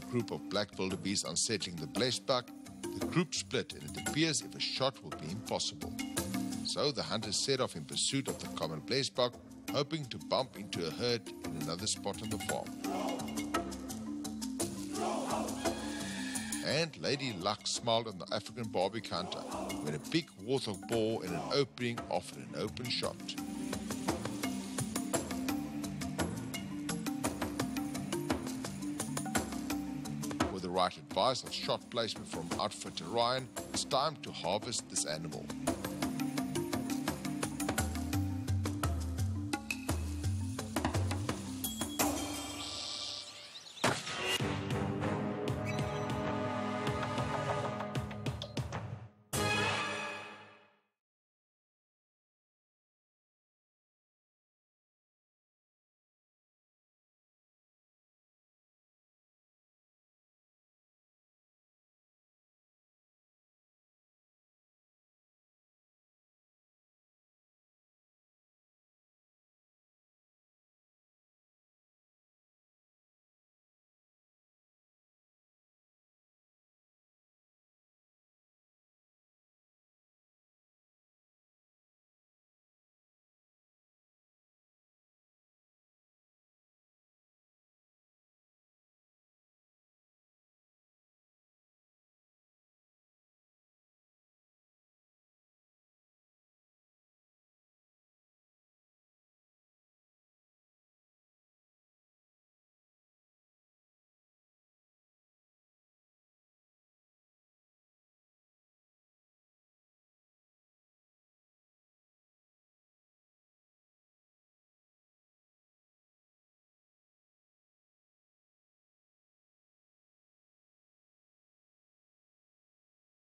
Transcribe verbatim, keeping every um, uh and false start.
group of black wildebeest unsettling the Blesbok, the group split and it appears if a shot will be impossible. So the hunters set off in pursuit of the common Blesbok, hoping to bump into a herd in another spot on the farm. And Lady Luck smiled on the African barbecue hunter when a big Warthog boar in an opening offered an open shot. With the right advice of shot placement from outfitter Ryan, it's time to harvest this animal.